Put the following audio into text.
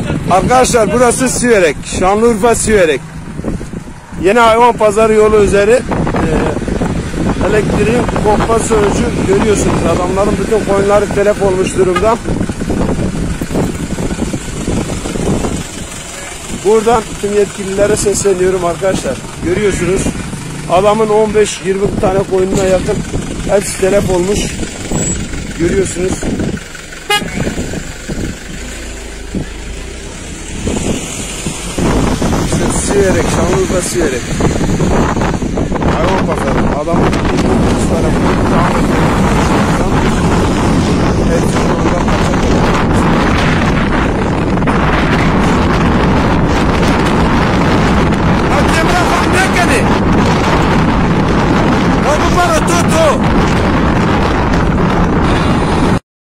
Arkadaşlar burası Siverek. Şanlıurfa Siverek. Yeni hayvan pazarı yolu üzeri elektriğin kopma sonucu görüyorsunuz. Adamların bütün koyunları telef olmuş durumda. Buradan tüm yetkililere sesleniyorum arkadaşlar. Görüyorsunuz. Adamın 15-20 tane koyununa yakın hepsi telef olmuş. Görüyorsunuz. İşte Siverek, Şanlıurfa Siverek. Hayvan pazarı. Adamın bütün kuşlara koyun. Evet.